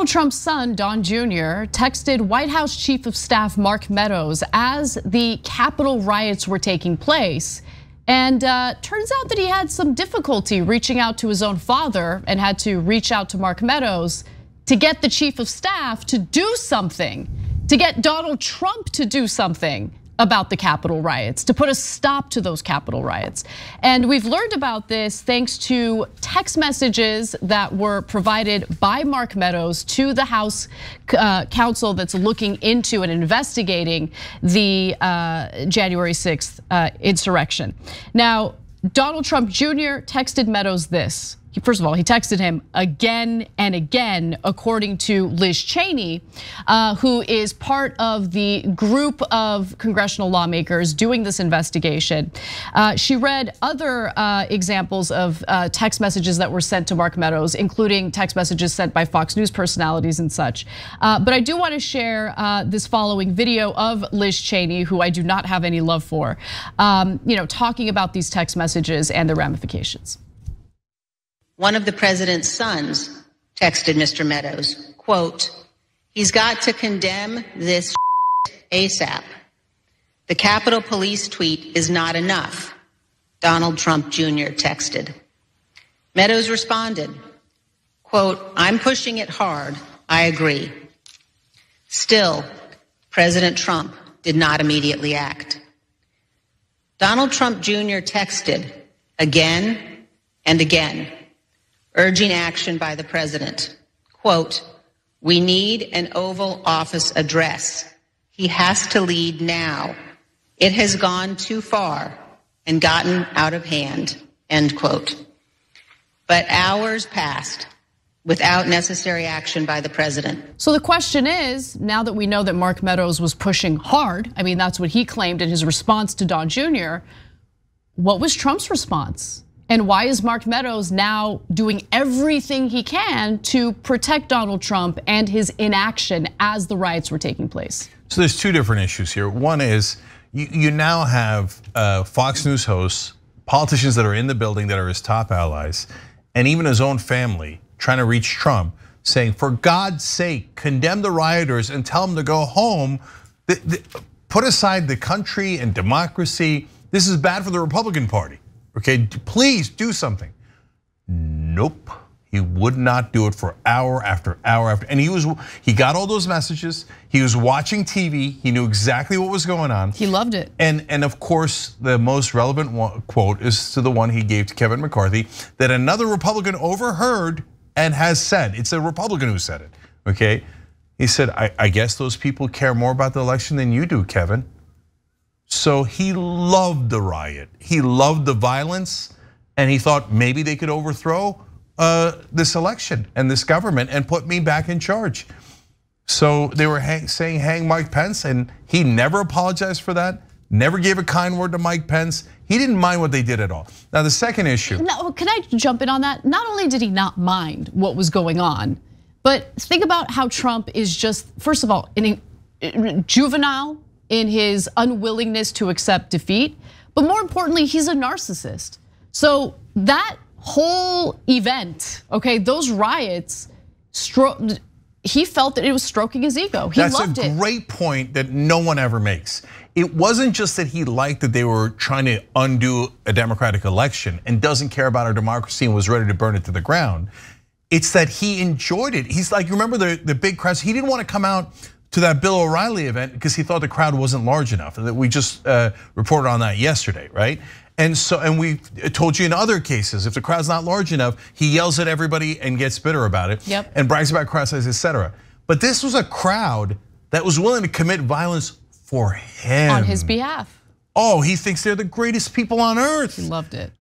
Trump's son, Don Jr., texted White House Chief of Staff Mark Meadows as the Capitol riots were taking place. And turns out that he had some difficulty reaching out to his own father and had to reach out to Mark Meadows to get the Chief of Staff to do something, to get Donald Trump to do something about the Capitol riots, to put a stop to those Capitol riots. And we've learned about this thanks to text messages that were provided by Mark Meadows to the House counsel that's looking into and investigating the January 6th insurrection. Now, Donald Trump Jr. texted Meadows this. First of all, he texted him again and again, according to Liz Cheney, who is part of the group of congressional lawmakers doing this investigation. She read other examples of text messages that were sent to Mark Meadows, including text messages sent by Fox News personalities and such. But I do want to share this following video of Liz Cheney, who I do not have any love for, talking about these text messages and the ramifications. One of the president's sons texted Mr. Meadows, quote, "He's got to condemn this ASAP. The Capitol Police tweet is not enough," Donald Trump Jr. texted. Meadows responded, quote, "I'm pushing it hard. I agree." Still, President Trump did not immediately act. Donald Trump Jr. texted again and again, urging action by the president. Quote, "We need an Oval Office address. He has to lead now. It has gone too far and gotten out of hand," end quote. But hours passed without necessary action by the president. So the question is, now that we know that Mark Meadows was pushing hard, I mean, that's what he claimed in his response to Don Jr., what was Trump's response? And why is Mark Meadows now doing everything he can to protect Donald Trump and his inaction as the riots were taking place? So there's two different issues here. One is you now have Fox News hosts, politicians that are in the building that are his top allies, and even his own family trying to reach Trump, saying, for God's sake, condemn the rioters and tell them to go home. Put aside the country and democracy. This is bad for the Republican Party. Okay, please do something. Nope, he would not do it for hour after hour after. And he got all those messages. He was watching TV. He knew exactly what was going on. He loved it. And of course, the most relevant quote is to the one he gave to Kevin McCarthy that another Republican overheard and has said. It's a Republican who said it. Okay, he said, "I guess those people care more about the election than you do, Kevin." So he loved the riot. He loved the violence, and he thought maybe they could overthrow this election and this government and put me back in charge. So they were saying hang Mike Pence, and he never apologized for that. Never gave a kind word to Mike Pence. He didn't mind what they did at all. Now the second issue. Now, can I jump in on that? Not only did he not mind what was going on, but think about how Trump is just, first of all, juvenile in his unwillingness to accept defeat, but more importantly, he's a narcissist. So that whole event, okay, those riots, he felt that it was stroking his ego. He loved it. That's a great point that no one ever makes. It wasn't just that he liked that they were trying to undo a democratic election and doesn't care about our democracy and was ready to burn it to the ground. It's that he enjoyed it. He's like, remember the big crowds? He didn't want to come out to that Bill O'Reilly event because he thought the crowd wasn't large enough. That we just reported on that yesterday, right? And we told you in other cases, if the crowd's not large enough, he yells at everybody and gets bitter about it. Yep. And brags about crowd size, etc. But this was a crowd that was willing to commit violence for him. On his behalf. Oh, he thinks they're the greatest people on earth. He loved it.